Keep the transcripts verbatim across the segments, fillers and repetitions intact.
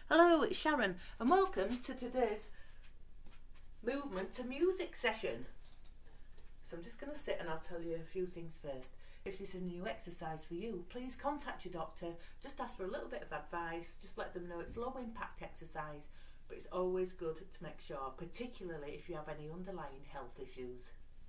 Hello, it's Sharon and welcome to today's movement to music session. So I'm just going to sit and I'll tell you a few things first. If this is a new exercise for you, please contact your doctor, just ask for a little bit of advice, just let them know it's low impact exercise, but it's always good to make sure, particularly if you have any underlying health issues.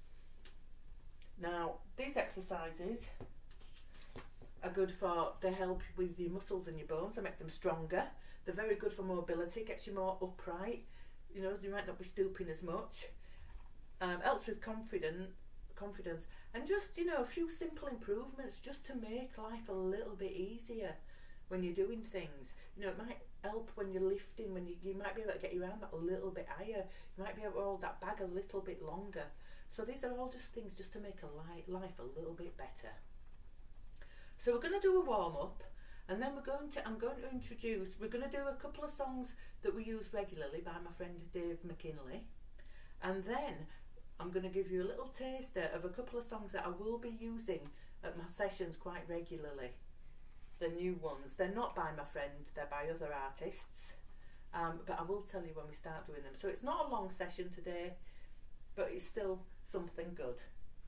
Now, these exercises are good for, they help with your muscles and your bones, they make them stronger. They're very good for mobility, gets you more upright, you know, you might not be stooping as much. Um, helps with confident, confidence and just, you know, a few simple improvements just to make life a little bit easier when you're doing things. You know, it might help when you're lifting, when you, you might be able to get your arm up a little bit higher, you might be able to hold that bag a little bit longer. So these are all just things just to make a light, life a little bit better. So we're going to do a warm-up. And then we're going to, I'm going to introduce, we're going to do a couple of songs that we use regularly by my friend Dave McKinley. And then I'm going to give you a little taster of a couple of songs that I will be using at my sessions quite regularly. The new ones. They're not by my friend, they're by other artists. Um, but I will tell you when we start doing them. So it's not a long session today, but it's still something good.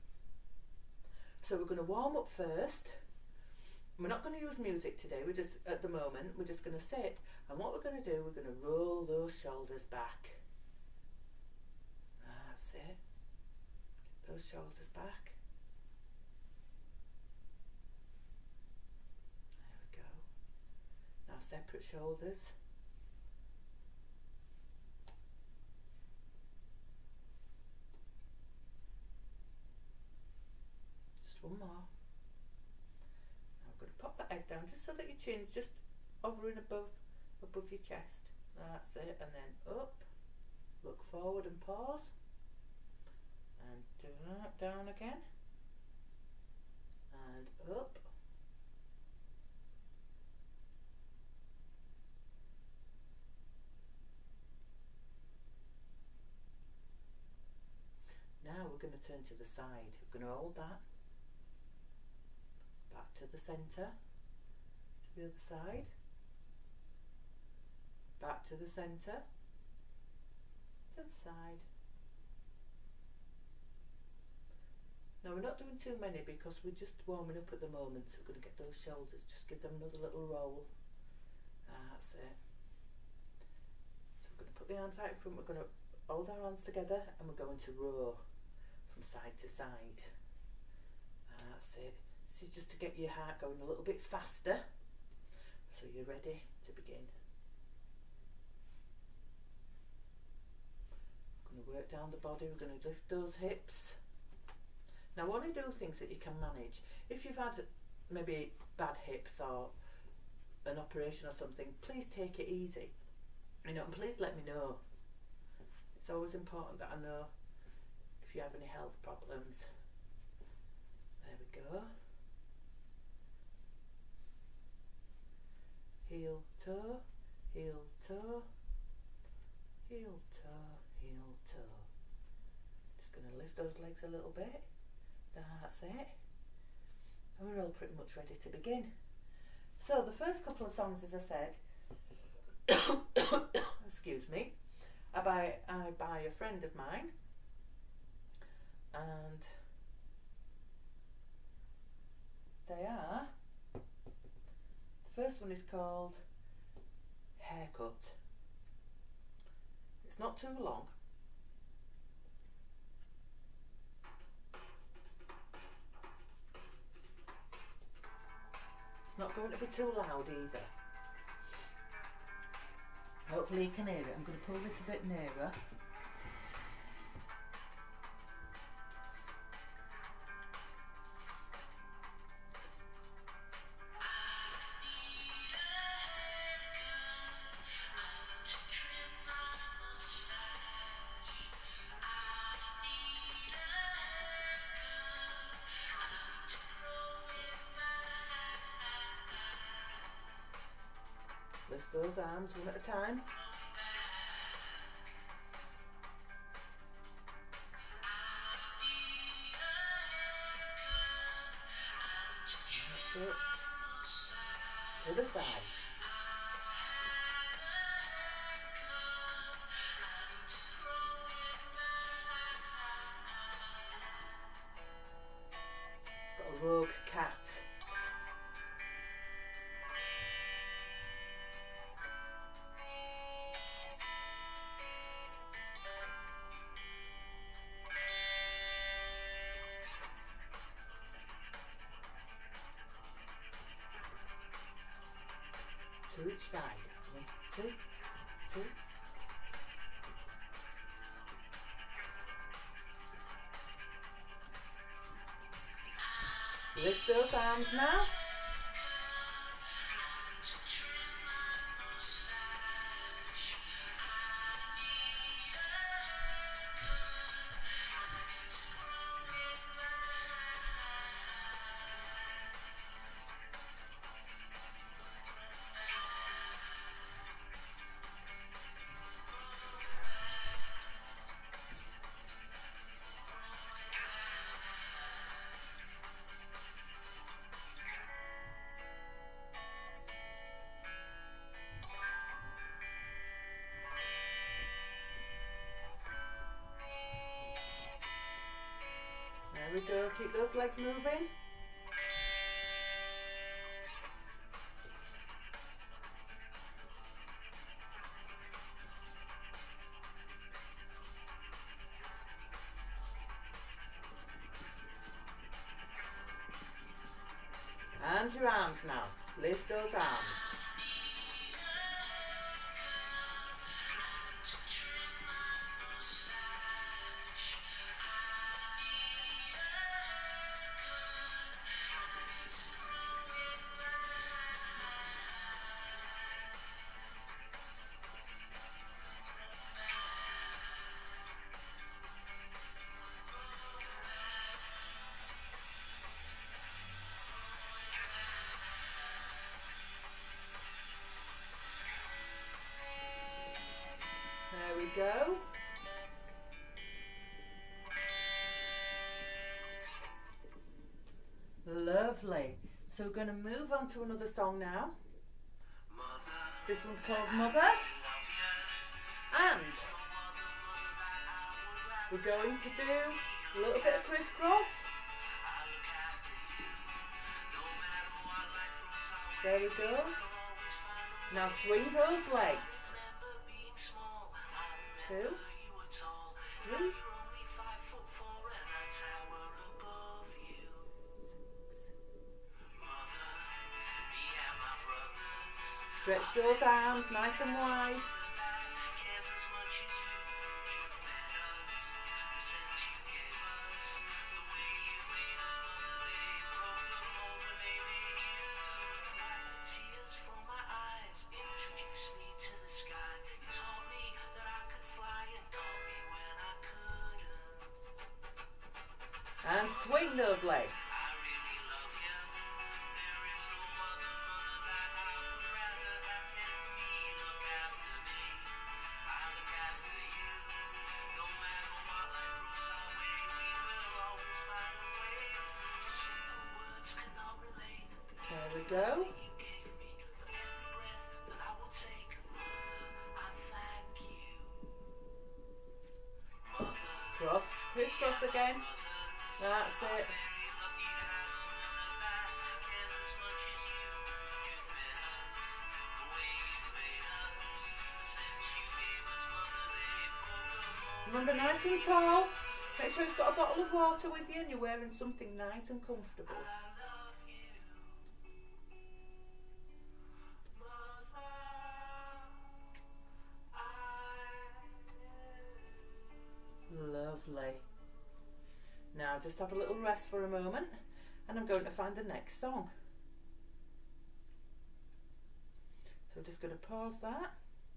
So we're going to warm up first. We're not going to use music today, we're just, at the moment, we're just going to sit, and what we're going to do, we're going to roll those shoulders back. That's it. Get those shoulders back. There we go. Now separate shoulders. Just one more. Pop that head down just so that your chin's just over and above above your chest. That's it. And then up, look forward and pause, and do that, down again, and up. Now we're going to turn to the side. We're going to hold that. Back to the centre, to the other side, back to the centre, to the side. Now we're not doing too many because we're just warming up at the moment, so we're going to get those shoulders, just give them another little roll. That's it. So we're going to put the arms out in front, we're going to hold our arms together and we're going to row from side to side. That's it. This is just to get your heart going a little bit faster, so you're ready to begin. We're going to work down the body, we're going to lift those hips. Now I want to do things that you can manage. If you've had maybe bad hips or an operation or something, please take it easy. You know, and please let me know. It's always important that I know if you have any health problems. There we go. Heel, toe, heel, toe, heel, toe, heel, toe. Just going to lift those legs a little bit. That's it. And we're all pretty much ready to begin. So the first couple of songs, as I said, excuse me, are by, I by a friend of mine. And they are, the first one is called Haircut. It's not too long. It's not going to be too loud either. Hopefully you can hear it. I'm going to pull this a bit nearer. Lift those arms one at a time. That's it. To the side. rogue cat. To each side. One, two, two. Lift those arms now. There we go, keep those legs moving. And your arms now, lift those arms. There we go. Lovely. So we're going to move on to another song now. This one's called Mother. And we're going to do a little bit of crisscross. There we go. Now swing those legs. Two, three, stretch those arms nice and wide. And swing those legs. There we go. Cross, crisscross again. That's it. Remember, nice and tall. Make sure you've got a bottle of water with you and you're wearing something nice and comfortable. Lovely. Now just have a little rest for a moment and I'm going to find the next song. So I'm just going to pause that.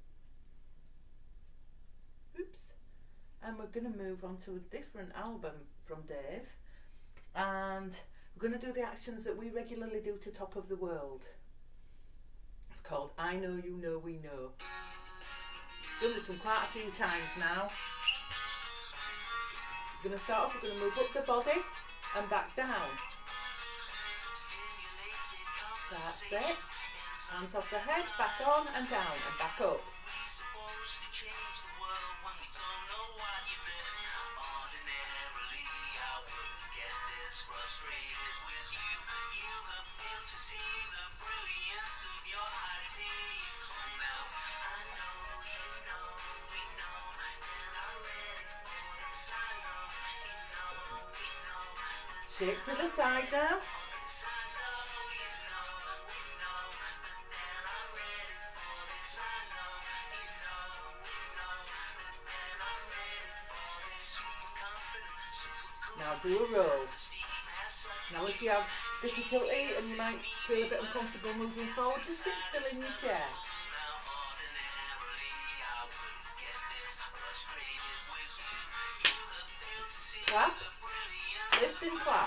Oops. And we're going to move on to a different album from Dave. And we're going to do the actions that we regularly do to Top of the World. It's called I Know You Know We Know. Done this one quite a few times now. We're going to start off, we're going to move up the body and back down. That's it. Hands off the head, back on and down and back up. Shake to the side now. Now do a roll. Now if you have difficulty and you might feel a bit uncomfortable moving forward, just sit still in your chair. Clap. Lift and clap.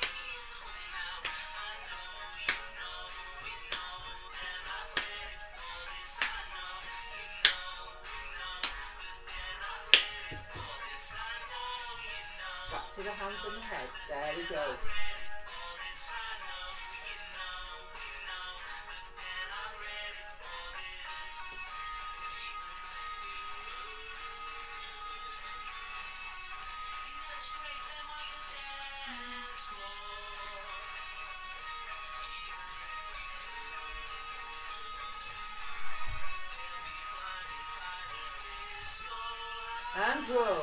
Back to the hands and the head. There we go. And roll.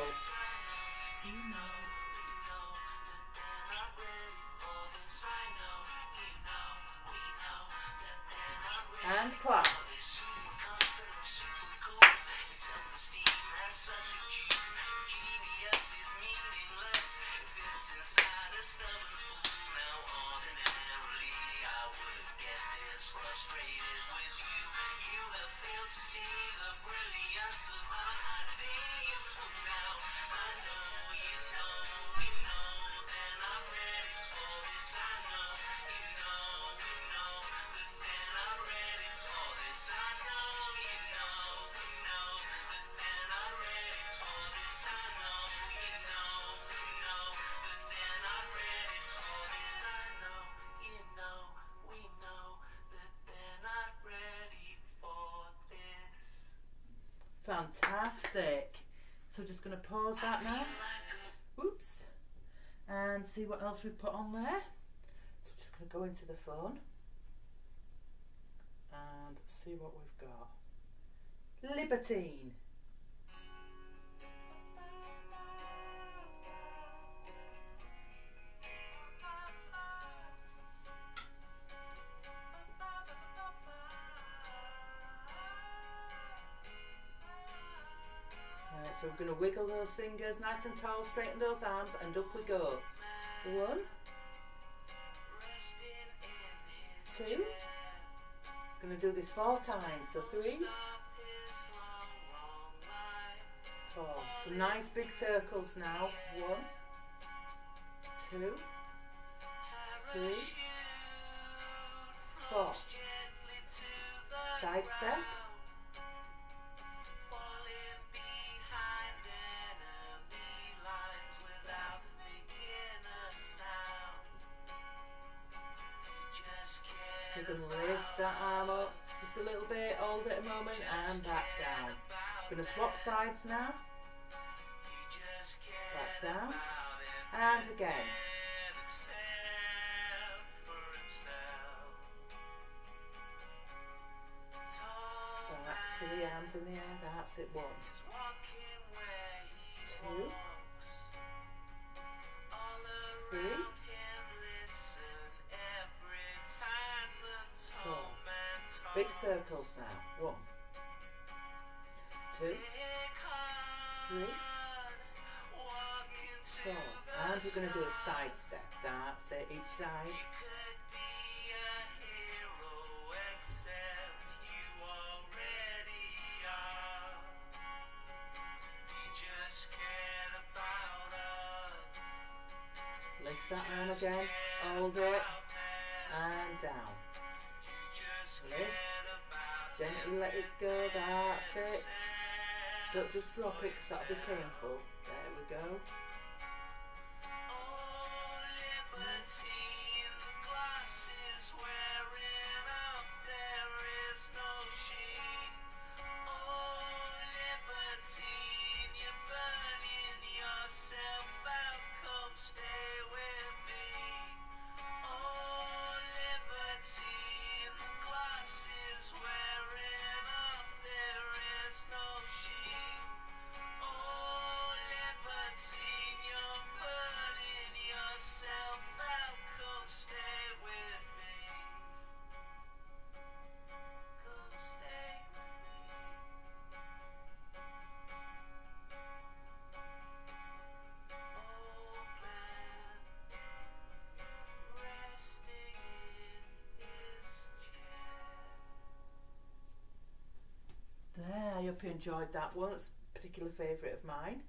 And clap. Fantastic. So just going to pause that now. Oops. And see what else we've put on there. So just going to go into the phone and see what we've got. Libertine. So we're going to wiggle those fingers nice and tall, straighten those arms, and up we go. One, two, going to do this four times, so three, four. Some nice big circles now. One, two, three, four. Side step. You're going to lift that arm up just a little bit, hold it a moment, and back down. We're going to swap sides now. Back down, and again. Back to the arms in the air, that's it. One, two, three, big circles now. One, two, three, four. And we're going to do a side step. That's it, each side. Lift that arm again, hold it, and down. Lift. Gently let it go, that's it. Don't just drop it because that'll be painful. There we go. hope you enjoyed that one. It's a particular favourite of mine.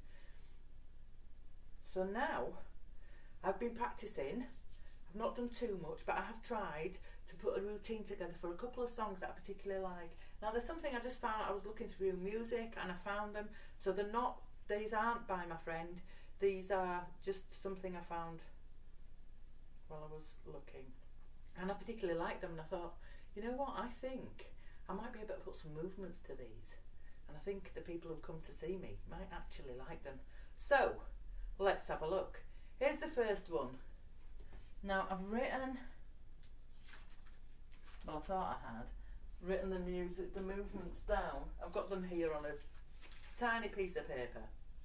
So now I've been practising. I've not done too much, but I have tried to put a routine together for a couple of songs that I particularly like. Now there's something I just found. I was looking through music and I found them. So they're not, these aren't by my friend. These are just something I found while I was looking. And I particularly liked them, and I thought, you know what, I think I might be able to put some movements to these. And I think the people who come to see me might actually like them. So, let's have a look. Here's the first one. Now, I've written, well, I thought I had, written the music, the movements down. I've got them here on a tiny piece of paper.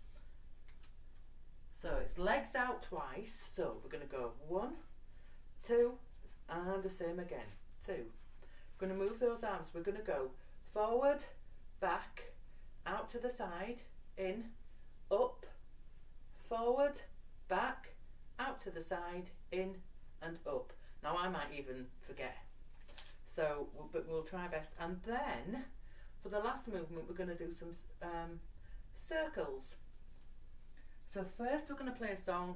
So, it's legs out twice. So, we're going to go one, two, and the same again. Two. We're going to move those arms. We're going to go forward, back, out to the side, in, up, forward, back, out to the side, in and up. Now I might even forget, so but we'll try best. And then for the last movement we're going to do some um, circles. So first we're going to play a song.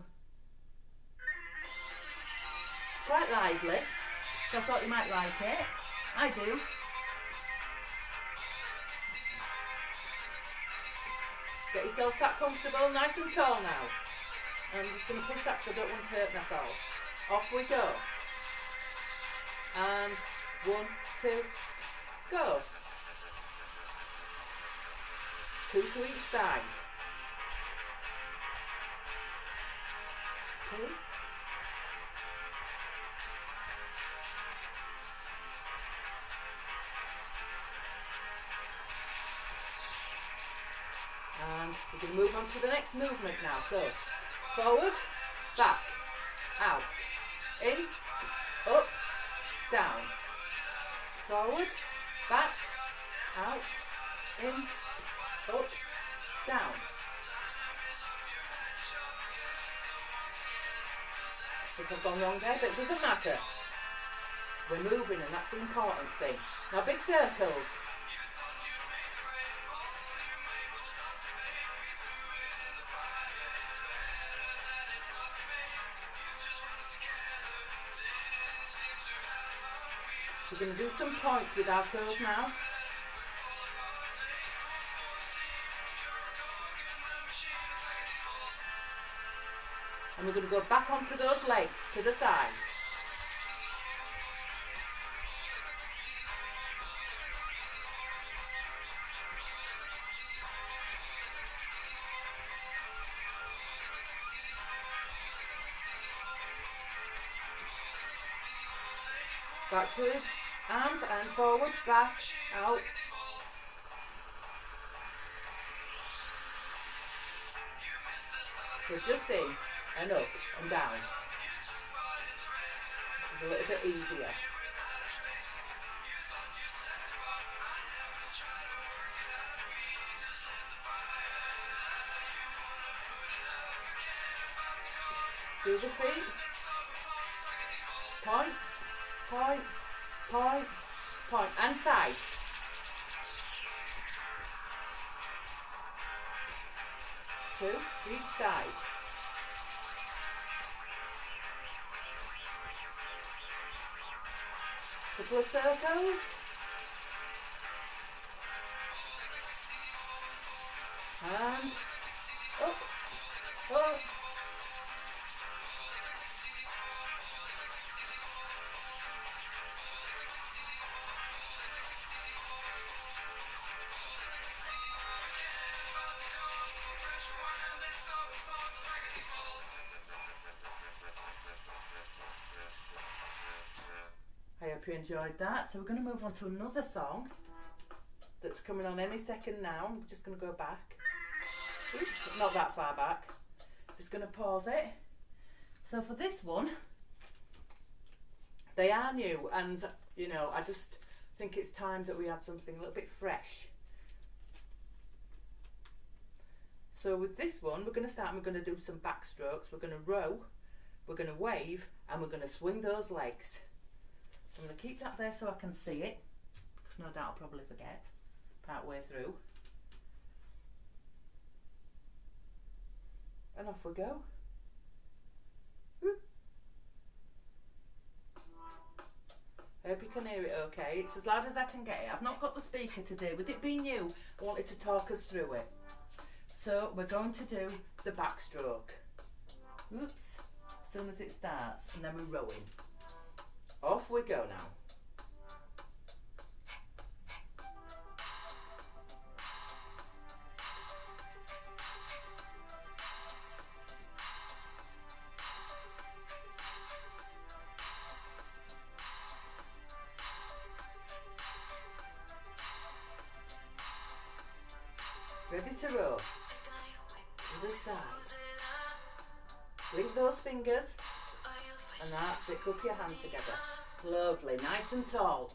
It's quite lively, so I thought you might like it. I do. Get yourself sat comfortable, nice and tall now. I'm just going to push that because I don't want to hurt myself. Off we go. And one, two, go. Two to each side. Two. And we're going to move on to the next movement now. So, forward, back, out, in, up, down. Forward, back, out, in, up, down. I think I've gone wrong there, but it doesn't matter. We're moving and that's the important thing. Now big circles. We're going to do some points with our toes now. And we're going to go back onto those legs to the side. Back to his arms and forward, back, out. So just in and up and down. This is a little bit easier. Do the feet. Point. Point, point, point, and side. Two, each side. Couple of circles. And up, up. I hope you enjoyed that. So we're going to move on to another song that's coming on any second now. I'm just going to go back. Oops, not that far back. Just going to pause it. So for this one, they are new, and you know, I just think it's time that we had something a little bit fresh. So with this one, we're going to start and we're going to do some backstrokes. We're going to row, we're going to wave, and we're going to swing those legs. So I'm going to keep that there so I can see it, because no doubt I'll probably forget part way through. And off we go. I hope you can hear it okay. It's as loud as I can get it. I've not got the speaker today. With it being new, I wanted to talk us through it. So we're going to do the backstroke. Oops. As soon as it starts, and then we're rowing. Off we go now. Ready to row. To the side. Link those fingers. And that's it. Cup your hand together. Lovely. Nice and tall.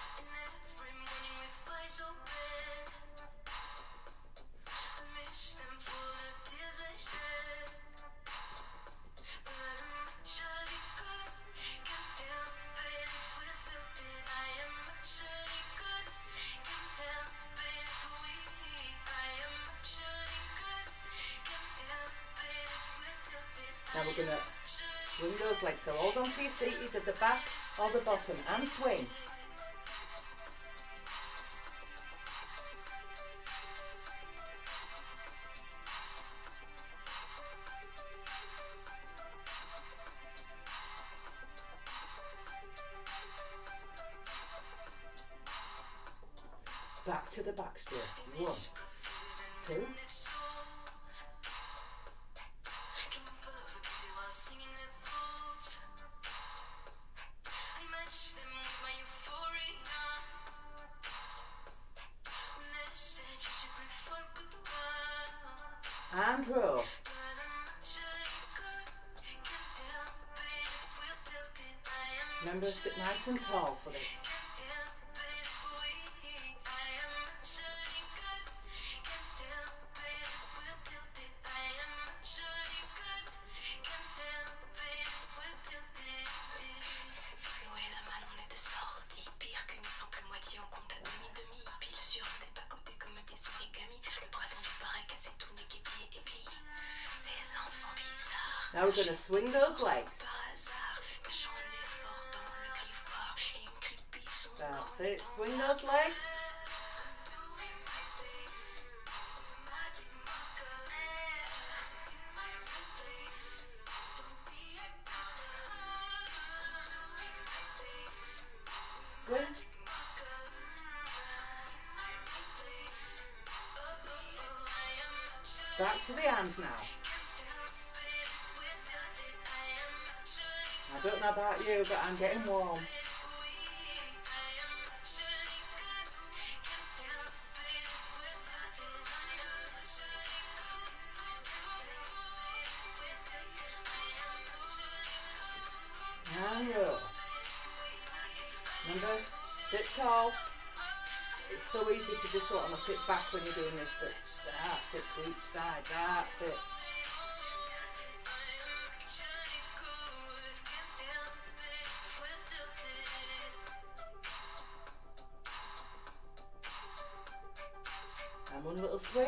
Now we're going to swing those legs. So hold on to your seat, either the back or the bottom, and swing. Back to the backstroke. One, two. And row. Remember to sit nice and tall for this. Now we're going to swing those legs. That's it. Swing those legs. Swing. Back to the hands now. I don't know about you, but I'm getting warm. And row. Remember, sit tall. It's so easy to just sort of sit back when you're doing this, but that's it to each side, that's it. And one little swing.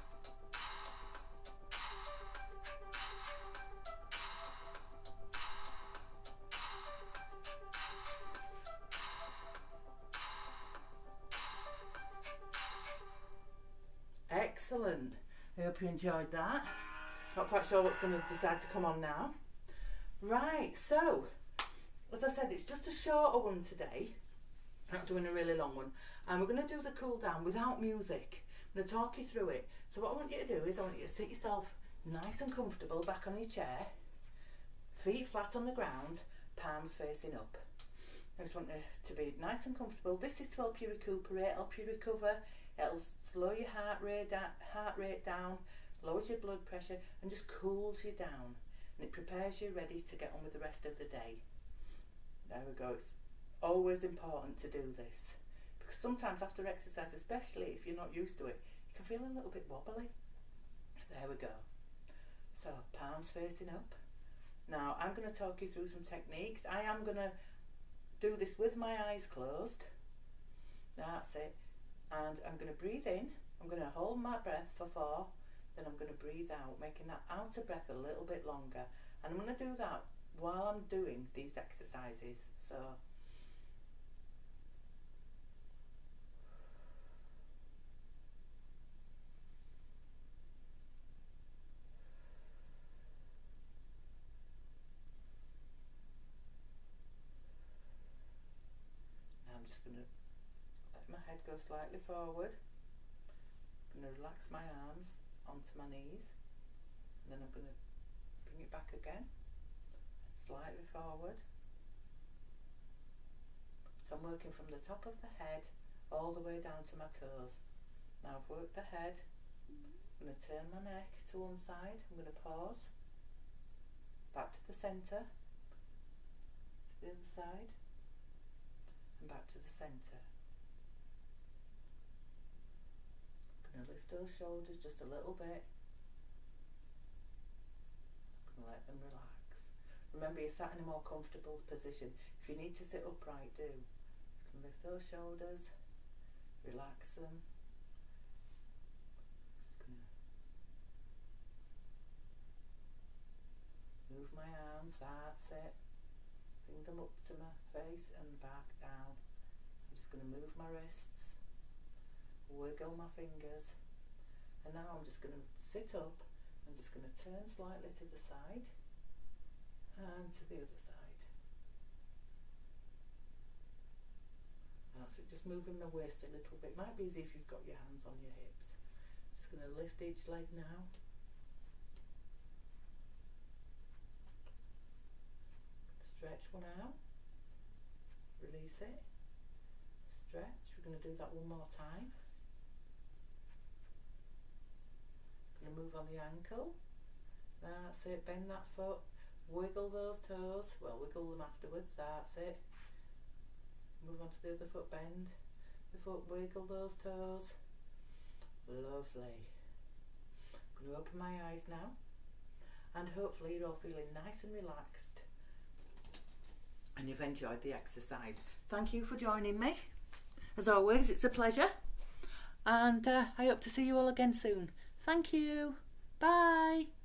Excellent. I hope you enjoyed that. Not quite sure what's going to decide to come on now. Right, so as I said, it's just a shorter one today. I'm not doing a really long one. And we're going to do the cool down without music. I'm going to talk you through it. So what I want you to do is I want you to sit yourself nice and comfortable back on your chair, feet flat on the ground, palms facing up. I just want you to be nice and comfortable. This is to help you recuperate, help you recover. It'll slow your heart rate, da heart rate down, lowers your blood pressure, and just cools you down. And it prepares you ready to get on with the rest of the day. There we go. It's always important to do this, because sometimes after exercise, especially if you're not used to it, you can feel a little bit wobbly. There we go. So palms facing up. Now I'm going to talk you through some techniques. I am going to do this with my eyes closed. That's it. And I'm going to breathe in. I'm going to hold my breath for four, then I'm going to breathe out, making that outer breath a little bit longer. And I'm going to do that while I'm doing these exercises. So now I'm just going to let my head go slightly forward. I'm going to relax my arms onto my knees, and then I'm going to bring it back again, slightly forward. So I'm working from the top of the head all the way down to my toes. Now I've worked the head, I'm going to turn my neck to one side, I'm going to pause, back to the centre, to the other side, and back to the centre. I'm going to lift those shoulders just a little bit. I'm going to let them relax. Remember, you're sat in a more comfortable position. If you need to sit upright, do. Just going to lift those shoulders, relax them. Just going to move my arms, that's it. Bring them up to my face and back down. I'm just going to move my wrists, wiggle my fingers, and now I'm just going to sit up. I'm just going to turn slightly to the side and to the other side. That's it, just moving my waist a little bit. Might be easy if you've got your hands on your hips. Just going to lift each leg now. Stretch one out, release it, stretch. We're going to do that one more time. Going to move on the ankle. That's it, bend that foot, wiggle those toes, well, wiggle them afterwards, that's it. Move on to the other foot, bend the foot, wiggle those toes. Lovely. I'm going to open my eyes now, and hopefully you're all feeling nice and relaxed and you've enjoyed the exercise. Thank you for joining me. As always, it's a pleasure, and uh, I hope to see you all again soon. Thank you. Bye.